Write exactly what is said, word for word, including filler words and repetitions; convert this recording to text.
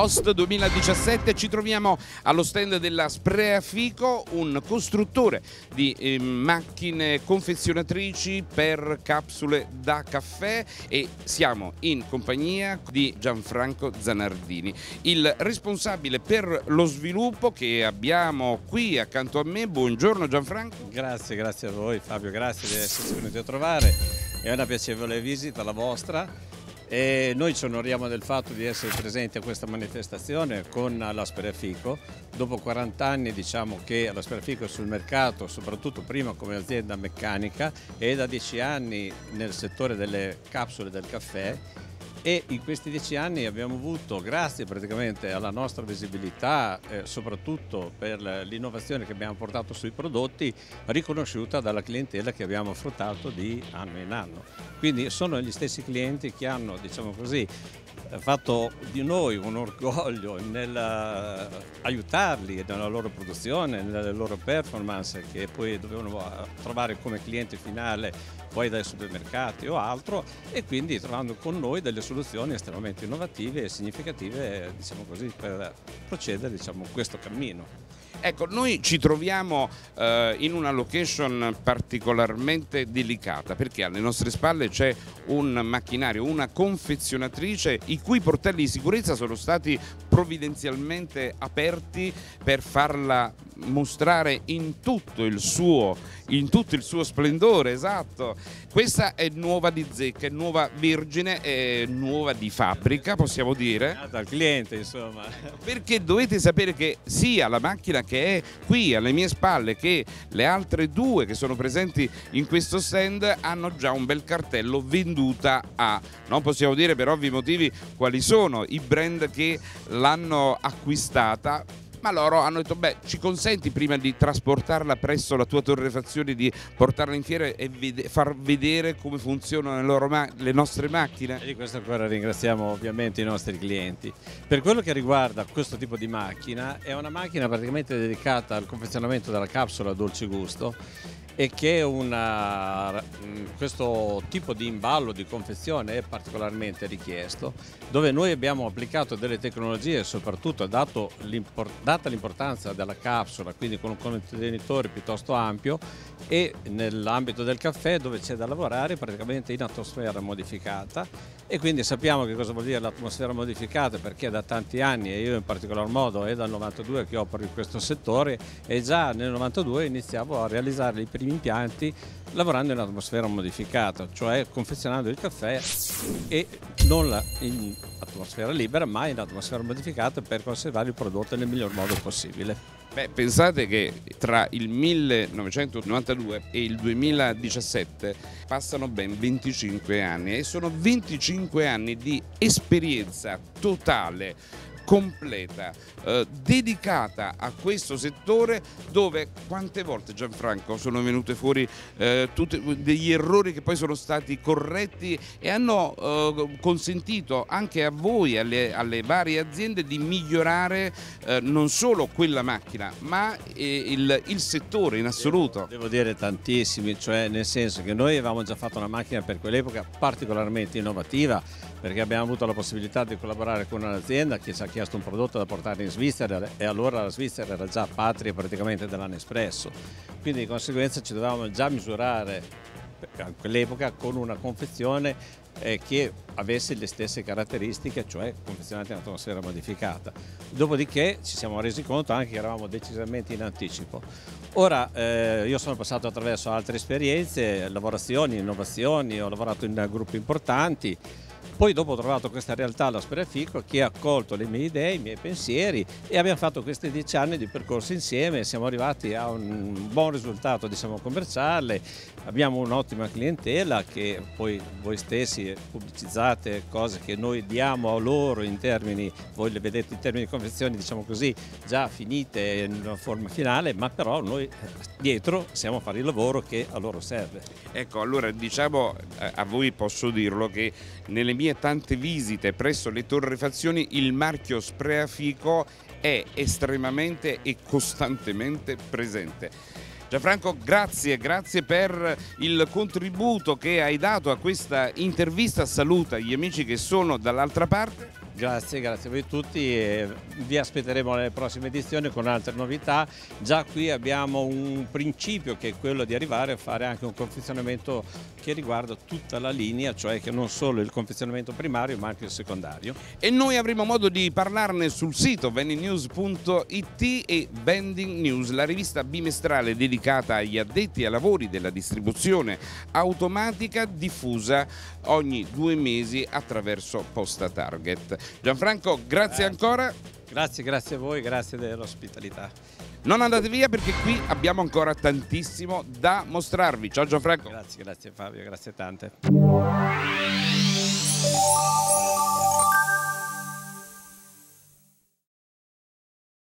Host duemiladiciassette, ci troviamo allo stand della Spreafico, un costruttore di eh, macchine confezionatrici per capsule da caffè, e siamo in compagnia di Gianfranco Zanardini, il responsabile per lo sviluppo, che abbiamo qui accanto a me. Buongiorno Gianfranco. Grazie, grazie a voi Fabio, grazie di esserci venuti a trovare, è una piacevole visita la vostra. E noi ci onoriamo del fatto di essere presenti a questa manifestazione con la Spreafico. Dopo quaranta anni diciamo che la Spreafico è sul mercato, soprattutto prima come azienda meccanica e da dieci anni nel settore delle capsule del caffè, e in questi dieci anni abbiamo avuto, grazie praticamente alla nostra visibilità, eh, soprattutto per l'innovazione che abbiamo portato sui prodotti, riconosciuta dalla clientela che abbiamo affrontato di anno in anno. Quindi sono gli stessi clienti che hanno, diciamo così, fatto di noi un orgoglio nel aiutarli nella loro produzione, nelle loro performance, che poi dovevano trovare come cliente finale poi dai supermercati o altro, e quindi trovando con noi delle soluzioni estremamente innovative e significative, diciamo così, per procedere, diciamo, questo cammino. Ecco, noi ci troviamo eh, in una location particolarmente delicata, perché alle nostre spalle c'è un macchinario, una confezionatrice i cui portelli di sicurezza sono stati provvidenzialmente aperti per farla mostrare in tutto il suo, in tutto il suo splendore. Esatto, questa è nuova di zecca, è nuova vergine, è nuova di fabbrica, possiamo dire, dal cliente, insomma, perché dovete sapere che sia la macchina che è qui alle mie spalle che le altre due che sono presenti in questo stand hanno già un bel cartello venduta a, non possiamo dire per ovvi motivi quali sono i brand che l'hanno acquistata, ma loro hanno detto: beh, ci consenti prima di trasportarla presso la tua torrefazione di portarla in fiera e vede far vedere come funzionano le, loro le nostre macchine? E di questo ancora ringraziamo ovviamente i nostri clienti. Per quello che riguarda questo tipo di macchina, è una macchina praticamente dedicata al confezionamento della capsula a dolce gusto, e che una, questo tipo di imballo di confezione è particolarmente richiesto, dove noi abbiamo applicato delle tecnologie, soprattutto dato data l'importanza della capsula, quindi con un contenitore piuttosto ampio, e nell'ambito del caffè dove c'è da lavorare praticamente in atmosfera modificata. E quindi sappiamo che cosa vuol dire l'atmosfera modificata, perché da tanti anni, e io in particolar modo è dal novantadue che opero in questo settore, e già nel novantadue iniziavo a realizzare i primi impianti lavorando in atmosfera modificata, cioè confezionando il caffè e non in atmosfera libera ma in atmosfera modificata, per conservare il prodotto nel miglior modo possibile. Beh, pensate che tra il millenovecentonovantadue e il duemiladiciassette passano ben venticinque anni, e sono venticinque anni di esperienza totale, completa, eh, dedicata a questo settore, dove quante volte, Gianfranco, sono venute fuori eh, tutti degli errori che poi sono stati corretti e hanno eh, consentito anche a voi, alle, alle varie aziende, di migliorare eh, non solo quella macchina ma eh, il, il settore in assoluto. Devo, devo dire tantissimi, cioè nel senso che noi avevamo già fatto una macchina per quell'epoca particolarmente innovativa, perché abbiamo avuto la possibilità di collaborare con un'azienda che ci ha chiesto un prodotto da portare in Svizzera, e allora la Svizzera era già patria praticamente della Nespresso, quindi di conseguenza ci dovevamo già misurare a quell'epoca con una confezione eh, che avesse le stesse caratteristiche, cioè confezionata in atmosfera modificata. Dopodiché ci siamo resi conto anche che eravamo decisamente in anticipo. Ora eh, io sono passato attraverso altre esperienze, lavorazioni, innovazioni, ho lavorato in gruppi importanti. Poi dopo ho trovato questa realtà, la Spreafico, che ha accolto le mie idee, i miei pensieri, e abbiamo fatto questi dieci anni di percorso insieme. Siamo arrivati a un buon risultato, diciamo, commerciale, abbiamo un'ottima clientela che poi voi stessi pubblicizzate cose che noi diamo a loro in termini, voi le vedete in termini di confezioni, diciamo così, già finite in una forma finale, ma però noi dietro siamo a fare il lavoro che a loro serve. Ecco, allora diciamo, a voi posso dirlo, che nelle mie tante visite presso le torrefazioni il marchio Spreafico è estremamente e costantemente presente. Gianfranco, grazie, grazie per il contributo che hai dato a questa intervista. Saluta gli amici che sono dall'altra parte. Grazie, grazie a voi tutti e vi aspetteremo nelle prossime edizioni con altre novità. Già qui abbiamo un principio che è quello di arrivare a fare anche un confezionamento che riguarda tutta la linea, cioè che non solo il confezionamento primario ma anche il secondario. E noi avremo modo di parlarne sul sito vending news punto it e Vending News, la rivista bimestrale dedicata agli addetti ai lavori della distribuzione automatica, diffusa ogni due mesi attraverso Posta Target. Gianfranco, grazie, grazie ancora. Grazie, grazie a voi, grazie dell'ospitalità. Non andate via perché qui abbiamo ancora tantissimo da mostrarvi. Ciao Gianfranco. Grazie, grazie Fabio, grazie tante.